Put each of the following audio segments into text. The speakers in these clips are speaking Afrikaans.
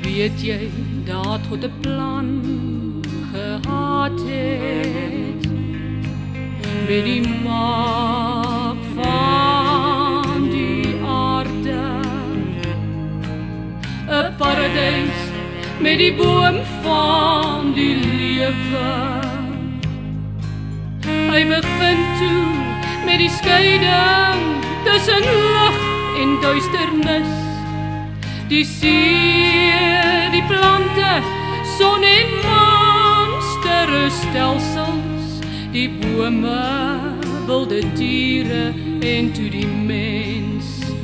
Weet jy dat God 'n plan gehad het met die maak van die aarde, 'n paradys met die boom van die lewe. Hy begin toe met die skeiding tussen lig en duisternis, die see, die plante, son en maan, sterrestelsels, die bome, wilde diere en toe die mens.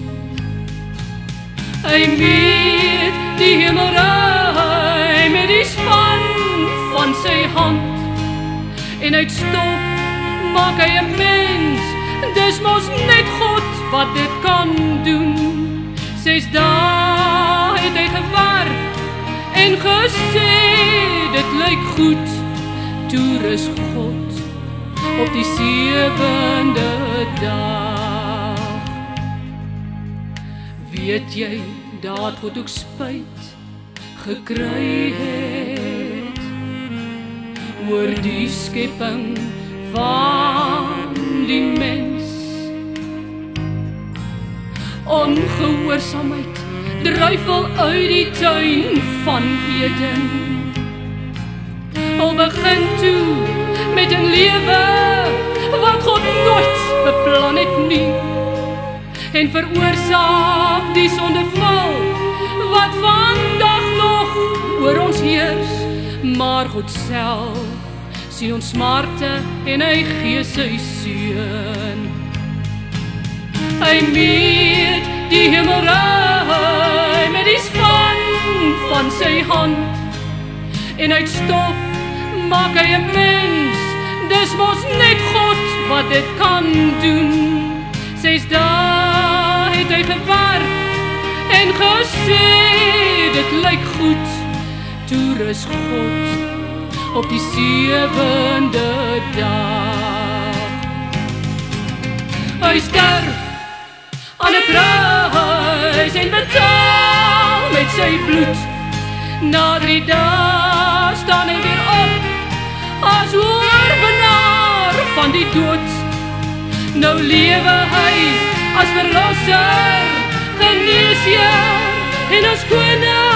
Hy meet die hemelruim met die span van sy hand, en uit stof maak hy 'n mens. Dis mos net God wat dit kan doen. 6 dae het hy gewerk en gesê dit lyk goed. Toe rus God op die 7de dag. Weet jy dat God ook spyt gekry het oor die skepping van die mens? Ongehoorsaamheid dryf al uit die tuin van Eden. Al begin toe met 'n lewe wat God nooit beplan het nie, en veroorsaak die sondeval wat vandag nog oor ons heers. Maar God self sien ons smarte en hy gee sy seun. Hy meet die hemelruim met die span van sy hand, en uit stof maak hy 'n mens. Dis mos net God wat dit kan doen. 6 dae het hy gewerk en gesê dit lyk goed. Toe rus God op die 7de dag. Hy sterf aan 'n kruis en betaal met sy bloed. Na 3 dae staan hy weer op as oorwinnaar van die dood. Nou lewe hy as verlosser, geneesheer en as koning